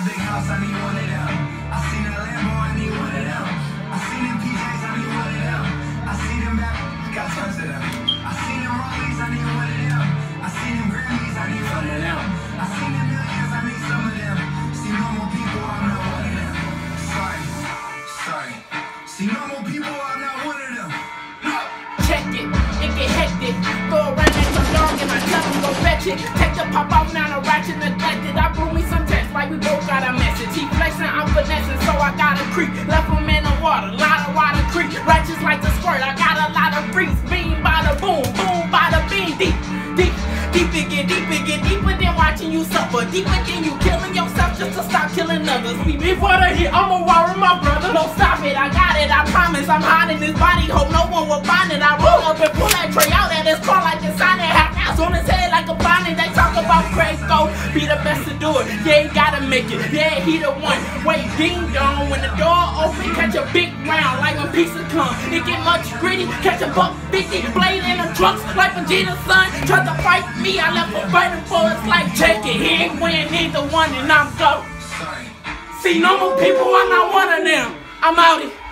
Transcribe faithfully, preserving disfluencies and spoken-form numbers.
big house, I need one of them. I seen a Lambo, I need one of them. I seen them P Js, I need one of them. I see them back, got tons of them. I seen them Rollies, I need one of them. I seen them Grammys, I need one of them. I seen them millions, I need some of them. See normal people, I'm not one of them. Sorry, sorry. See normal people, I'm not one of them. Check it, it get hectic. Go around at your dog and I tell him go fetch it. Take the pop off now, the ratchet neglected. I blew me some text like we both got a message. He flexing, I'm finessing, so I got a creek. Left him in the water, lot of water creek. Ratchets like the squirt, I got a lot of freaks. Beam by the boom, boom by the beam. Deep, deep, deep it get, deep it get deeper than watching you suffer. Deeper than you killing yourself just to stop killing others. We before the hit, I'ma worry my brother. Don't stop it, I got it, I promise. I'm hiding this body, hope no one will find it. I roll up and pull that tray out at his car like it's signing. Half ounce on his head like a bonnet. They talk about Craig go be the best to do it. Yeah, he gotta make it. Yeah, he the one. Wait, ding dong. When the door open, catch a big round like when pizza come. It get much gritty. Catch a buck fifty blade in the trunks like Vegeta's son. Tried to fight me, I left him burning bullets like check it. He ain't win neither one and I'm go. See normal people, I'm not one of them. I'm outie.